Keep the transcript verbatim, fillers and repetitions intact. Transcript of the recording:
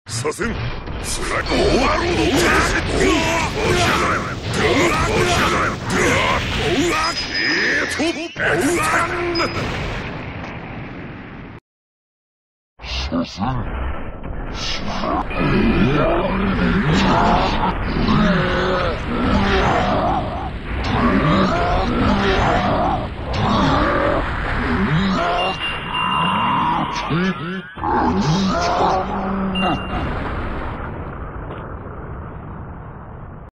させん。スラックオーバーロード。起き上がれ。起き上がれ。えーと、エクタン。させん。Mm-hmm.